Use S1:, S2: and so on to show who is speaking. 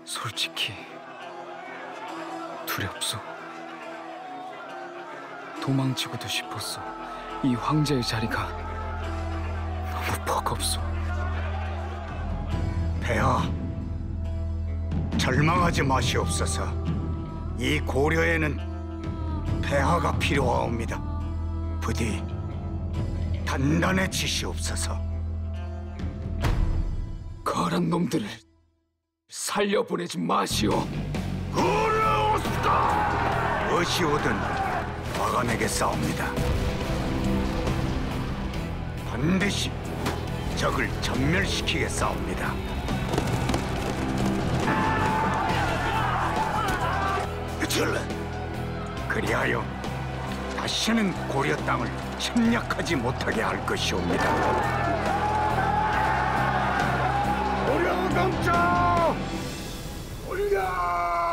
S1: 솔직히 두렵소. 도망치고도 싶었소. 이 황제의 자리가 너무 버겁소.
S2: 폐하, 절망하지 마시옵소서. 이 고려에는 폐하가 필요하옵니다. 부디 단단해지시옵소서.
S1: 거란 놈들을 살려보내지 마시오.
S2: 그레오스다! 무엇이 오든 막아내게 싸웁니다. 반드시 적을 전멸시키게 싸웁니다. 그리하여 다시는 고려 땅을 침략하지 못하게 할 것이옵니다. 고려 강자 올려!